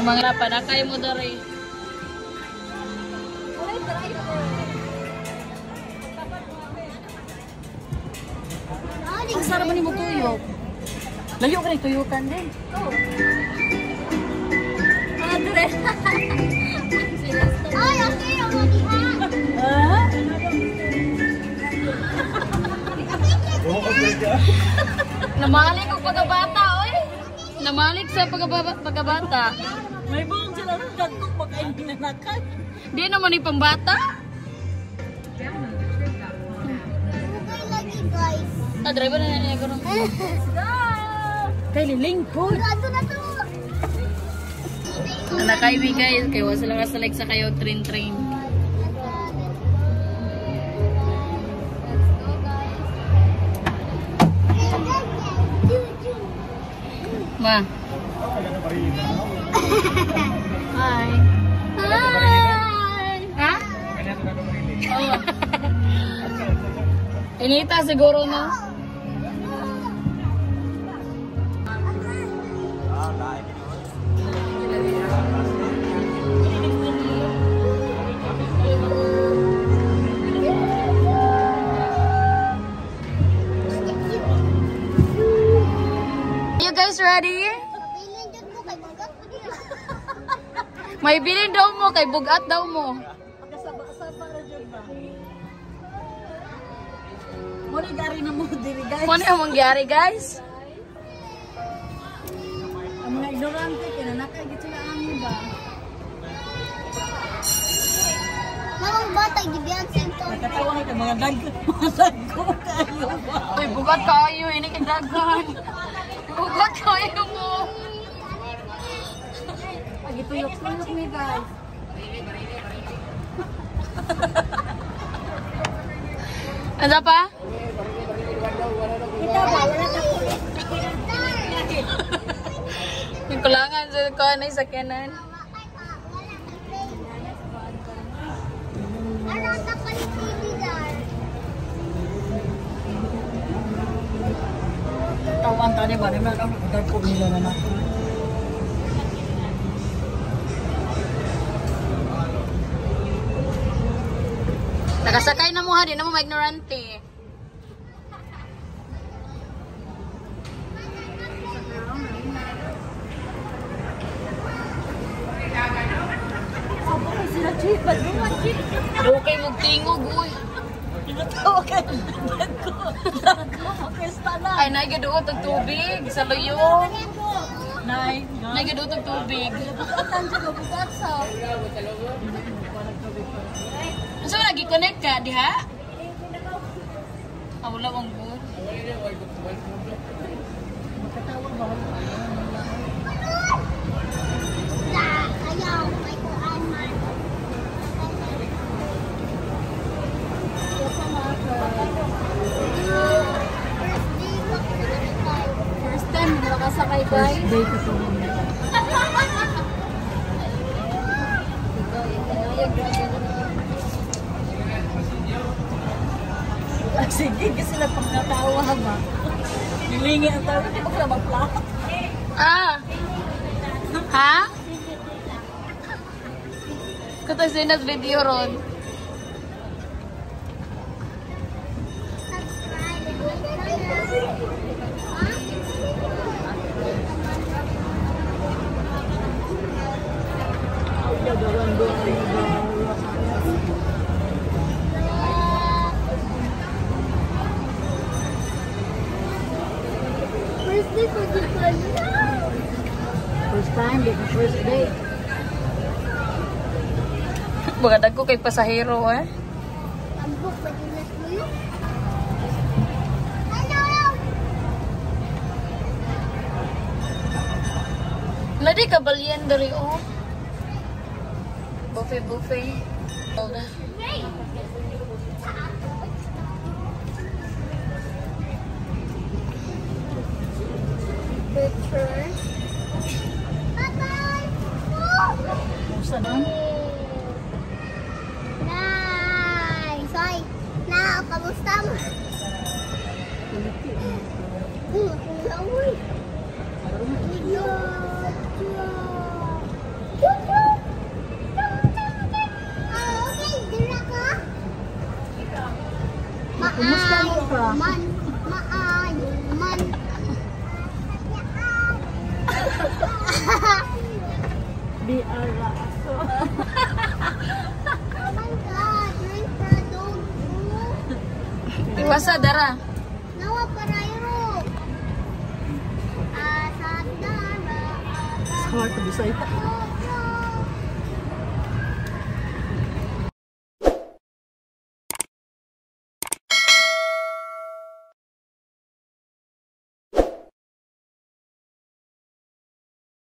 mga panakay mo dari. Ang sarap ni mo tuyok. Layo ka rin tuyukan din. Mga dire. Ay, okay, ang madiha. Namalik ang pagkabata, oy. Namalik sa pagkabata. May buong sila ng dagkog pagkain pinanakan. Di naman yung pambata. Okay lagi, guys. Ah, driver na niya ko. Kay lilingkod. Grado na to. Nakaiwi guys, kaya wala sila kasalig sa kayo train. Ma. Hi. Hi. Ha? Oh. Inita siguro no? You guys ready? Bilin dyan mo kay Bugat mo din. May bilin daw mo kay bugat daw mo. Pagkasaba-saba na dyan ba? Muna gari na mo diri guys. Kung ano yung mangyari guys? Ang mga ignorante, kinanakagit sila amin ba? Mamang bata, gibiyan sa ito. Nakatawang ito, mga dagko kayo ba? Uy, bugat kayo, ini kay dagan. Bugat kayo mo. Pag-ituyok-tuyok ni guys. Ano pa? Kita ba? Wala ka po. Yung kulangan sa kanay sa kanan. Ano ang tapalit TV dar? Tawan tani ba? Naman ang dagko nila na natin. Nakasakay na mo ha, di na mo ma-ignorante. Sila cheap, ba't mo cheap? Okay, magtingog, uy. Tinatawa ka ng dagko. Makista na. Ay, naigaduot ang tubig sa luyo. Nay, Naigaduot ang tubig. bukatan dyan, mabugat sa. So, nag-connect ka, diha? Ah, wala bang good. Makatawag ba? Ayaw, may kuan man. First time, nakasakay guys. Day ko po. Sige, kasi sila pag natawa ba? Nilingi ang tawag, hindi ko sila mag-plak. Ah! Ha? Katang sinas video ron. First day for the fun. First time, di ba first day? Bagadag ko kay pasahero eh. Ambok, madilas mo yun. Hello! Nadi ka balian dari oh. Buffet. Picture. Bye-bye! Oh! Musa na? Nice! Ay, kamusta mo? Uy! Kumusta mo ka? Man, maayo man. Biara ako. Oh my God, drink for dog. Ipasa, dara. Nawa parayro. Asa dara. Smart to be safe.